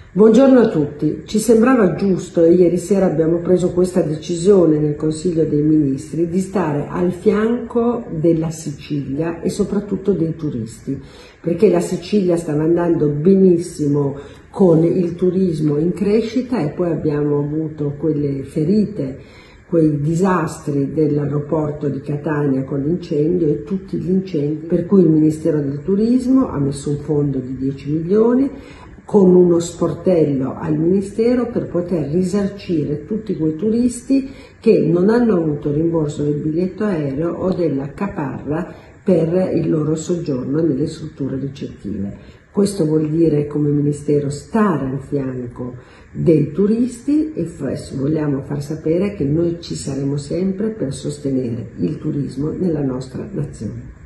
Buongiorno a tutti, ci sembrava giusto e ieri sera abbiamo preso questa decisione nel Consiglio dei Ministri di stare al fianco della Sicilia e soprattutto dei turisti, perché la Sicilia stava andando benissimo con il turismo in crescita e poi abbiamo avuto quelle ferite, quei disastri dell'aeroporto di Catania con l'incendio e tutti gli incendi, per cui il Ministero del Turismo ha messo un fondo di 10 milioni con uno sportello al Ministero per poter risarcire tutti quei turisti che non hanno avuto rimborso del biglietto aereo o della caparra per il loro soggiorno nelle strutture ricettive. Questo vuol dire come Ministero stare al fianco dei turisti e vogliamo far sapere che noi ci saremo sempre per sostenere il turismo nella nostra nazione.